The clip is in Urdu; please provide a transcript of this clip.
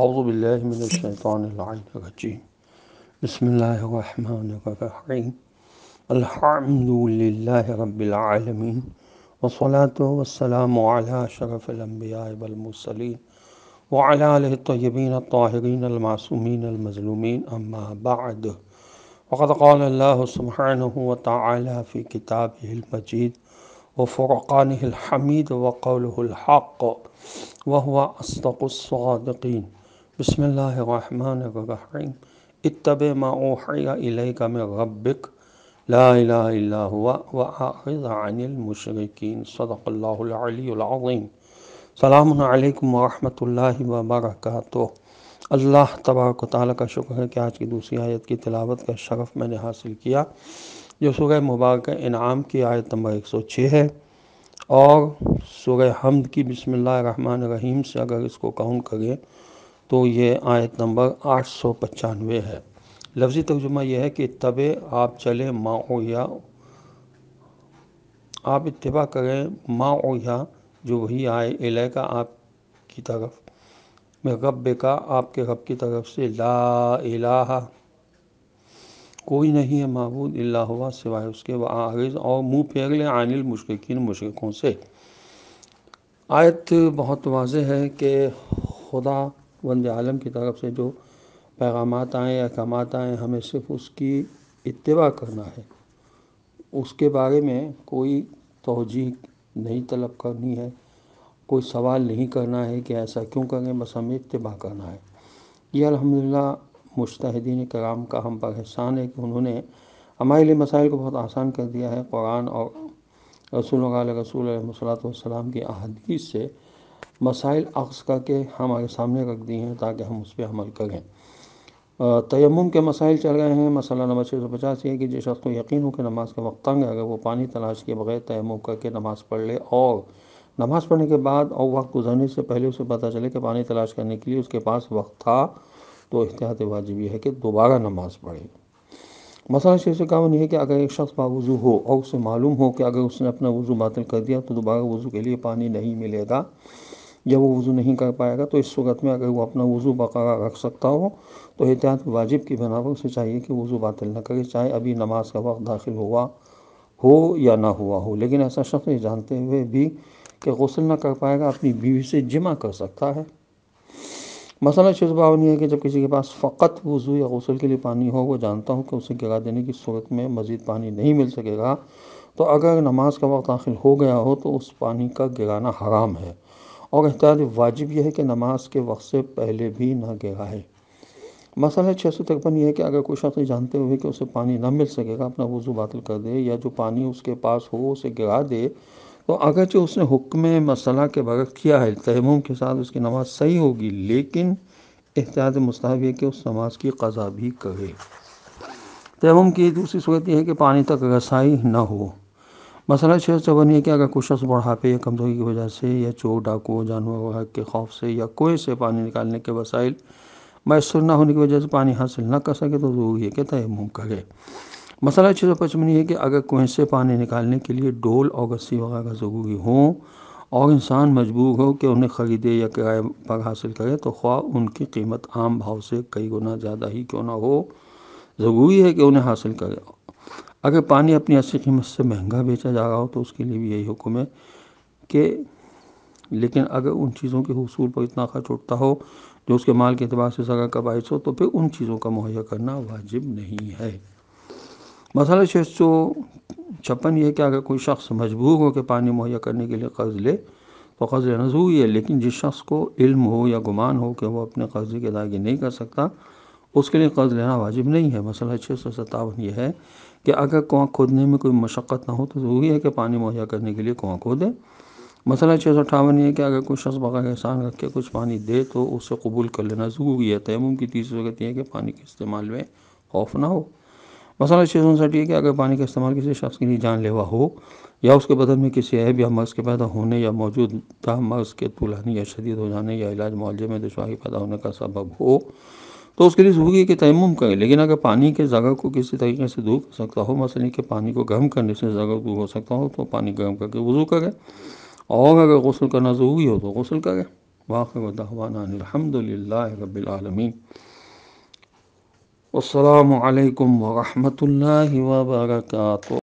اعوذ باللہ من الشیطان اللعین الرجیم بسم اللہ الرحمن الرحیم الحمد للہ رب العالمین والصلاة والسلام علی اشرف الانبیاء والمرسلین وعلی آلہ الطیبین الطاہرین المعصومین المظلومین اما بعد وقد قال اللہ سبحانہ وتعالی فی کتابہ المجید وفرقانہ الحمید وقولہ الحق وهو اصدق الصادقین بسم اللہ الرحمن الرحیم اتبع ما اوحی الیک من ربک لا الہ الا هو واعرض عن المشرکین صدق اللہ العلی العظیم۔ سلام علیکم ورحمۃ اللہ وبرکاتہ۔ اللہ تبارک و تعالیٰ کا شکر ہے کہ آج کی دوسری آیت کی تلاوت کا شرف میں نے حاصل کیا، جو سورہ مبارکہ انعام کی آیت نمبر 106 ہے، اور سورہ حمد کی بسم اللہ الرحمن الرحیم سے اگر اس کو کاؤنٹ کریں تو یہ آیت نمبر 895 ہے۔ لفظی ترجمہ یہ ہے کہ اتبع، آپ چلیں، ما اوحیا، آپ اتباع کریں، ما اوحیا، جو وہی آئے، الیکا، آپ کی طرف، میں رب کا، آپ کے رب کی طرف سے، لا الہ، کوئی نہیں ہے معبود الا ہوا سوائے اس کے، وَأَعْرِضْ، اور منہ پھیر لیں، عن المشرکین، مشرکوں سے۔ آیت بہت واضح ہے کہ خدا وند عالم کی طرف سے جو پیغامات آئیں، احکامات آئیں، ہمیں صرف اس کی اتباع کرنا ہے، اس کے بارے میں کوئی توجیہ نہیں طلب کرنی ہے، کوئی سوال نہیں کرنا ہے کہ ایسا کیوں کریں، بس ہمیں اتباع کرنا ہے۔ یہ الحمدللہ مجتہدین کرام کا ہم پر احسان ہے کہ انہوں نے ہمارے لیے مسائل کو بہت آسان کر دیا ہے۔ قرآن اور رسول علیہ السلام کی احادیث سے مسائل اخذ کر کے ہمارے سامنے رکھ دی ہیں تاکہ ہم اس پہ عمل کریں۔ تیمم کے مسائل چل رہے ہیں۔ مسئلہ نمبر 650 یہ ہے کہ جس شخص کو یقین ہو کہ نماز کا وقت تنگ ہے، اگر وہ پانی تلاش کے بغیر تیمم کر کے نماز پڑھ لے، اور نماز پڑھنے کے بعد اور وقت گزرنے سے پہلے اسے پتہ چلے کہ پانی تلاش کرنے کے لیے اس کے پاس وقت تھا، تو احتیاط واجب یہ ہے کہ دوبارہ نماز پڑھے۔ مسئلہ 651 یہ ہے کہ اگر ایک شخص باوضو ہو اور اسے معلوم ہو کہ اگر اس نے اپنا وضو باطل کر دیا تو دوبارہ وضو کے لیے پانی نہیں ملے گا یا وہ وضو نہیں کر پائے گا، تو اس صورت میں اگر وہ اپنا وضو برقرار رکھ سکتا ہو تو احتیاط واجب کی بنا پر اسے چاہیے کہ وضو باطل نہ کرے، چاہے ابھی نماز کا وقت داخل ہوا ہو یا نہ ہوا ہو۔ لیکن ایسا شخص یہ جانتے ہوئے بھی کہ غسل نہ کر پائے گا، اپنی بیوی سے جمع کر سکتا ہے۔ مسئلہ 652 یہ ہے کہ جب کسی کے پاس فقط وضو یا غسل کے لیے پانی ہو، وہ جانتا ہو کہ اسے گرا دینے کی صورت میں مزید پانی نہیں مل سکے گا، تو اگر نماز کا وقت داخل ہو گیا ہو تو اس پانی کا گرانا حرام ہے، اور احتیاط واجب یہ ہے کہ نماز کے وقت سے پہلے بھی نہ گرائے۔ مسئلہ 653 یہ ہے کہ اگر کوئی شخص جانتے ہوئے کہ اسے پانی نہ مل سکے گا اپنا وضو باطل کر دے، یا جو پانی اس کے پاس ہو اسے گرا دے، تو اگرچہ اس نے حکم مسئلہ کے برعکس کیا ہے، تیمم کے ساتھ اس کی نماز صحیح ہوگی، لیکن احتیاط مستحب ہے کہ اس نماز کی قضا بھی کرے۔ تیمم کی دوسری صورت یہ ہے کہ پانی تک رسائی نہ ہو۔ مسئلہ 654 یہ کہ اگر کوئی شخص بڑھاپے یا کمزوری کی وجہ سے یا چور ڈاکو جانوروں کے خوف سے یا کنویں سے پانی نکالنے کے وسائل میسر نہ ہونے کی وجہ سے پانی حاصل نہ کر سکے تو ضروری ہے کہ تیمم کرے۔ مسئلہ 655 یہ ہے کہ اگر کنویں سے پانی نکالنے کے لیے ڈول اور رسی وغیرہ ضروری ہوں اور انسان مجبور ہو کہ انہیں خریدے یا کرائے پر حاصل کرے، تو خواہ ان کی قیمت عام بھاؤ سے کئی گنا زیادہ ہی کیوں نہ ہو، ضروری ہے کہ انہیں حاصل کرے۔ اگر پانی اپنی اصلی قیمت سے مہنگا بیچا جا رہا ہو تو اس کے لیے بھی یہی حکم ہے کہ، لیکن اگر ان چیزوں کے حصول پر اتنا خرچ اٹھتا ہو جو اس کے مال کے اعتبار سے ضرر کا باعث ہو، تو پھر ان چیزوں کا مہیا کرنا واجب نہیں ہے۔ مسئلہ 656 یہ ہے کہ اگر کوئی شخص مجبور ہو کہ پانی مہیا کرنے کے لیے قرض لے تو قرض لینا ضروری ہے، لیکن جس شخص کو علم ہو یا گمان ہو کہ وہ اپنے قرضے کی ادائیگی نہیں کر سکتا، اس کے لیے قرض لینا واجب نہیں ہے۔ مسئلہ 657 یہ ہے کہ اگر کنواں کھودنے میں کوئی مشقت نہ ہو تو ضروری ہے کہ پانی مہیا کرنے کے لیے کنواں کھودے۔ مسئلہ 658 یہ ہے کہ اگر کوئی شخص بغیر احسان رکھ کے کچھ پانی دے تو اسے قبول کر لینا ضروری ہے۔ تیمم کی تیسری صورت یہ ہے کہ پانی کے استعمال میں خوف نہ ہو۔ مسئلہ 659 یہ ہے کہ اگر پانی کا استعمال کسی شخص کے لیے جان لیوا ہو یا اس کے بدن میں کسی عیب یا مرض کے پیدا ہونے یا موجودہ مرض کے طولانی یا شدید ہو جانے یا علاج معالجے میں دشواری پیدا ہونے کا سبب ہو، تو اس کے لیے ضروری ہے کہ تیمم کرے۔ لیکن اگر پانی کے ضرر کو کسی طریقے سے دور کر سکتا ہو، مثلا کہ پانی کو گرم کرنے سے ضرر دور ہو سکتا ہو، تو پانی گرم کر کے وضو کرے، اور اگر غسل کرنا ضروری ہو تو غسل کرے۔ وآخر دعوانا الحمد للہ رب العالمین۔ السلام علیکم ورحمۃ اللہ وبرکاتہ۔